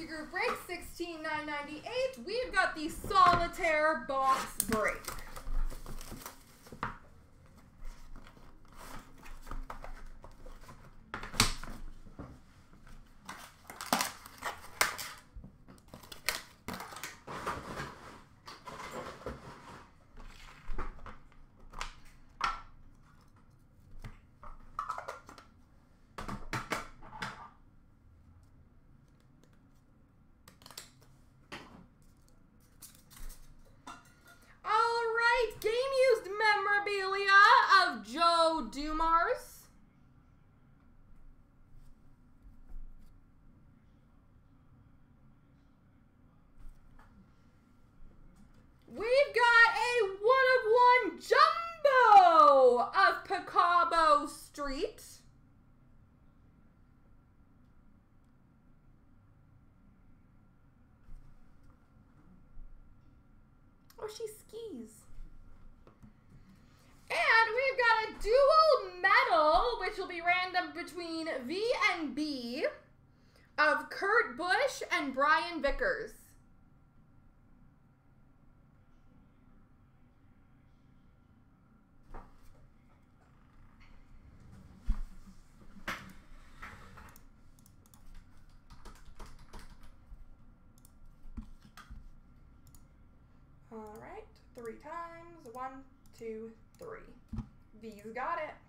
group break, 16,998. We've got the Solitaire box break. Game-used memorabilia of Joe Dumars. We've got a one-of-one jumbo of Picabo Street. Oh, she skis. And we've got a dual medal, which will be random between V and B, of Kurt Busch and Brian Vickers. All right, 3 times. 1, 2, 3. V's got it.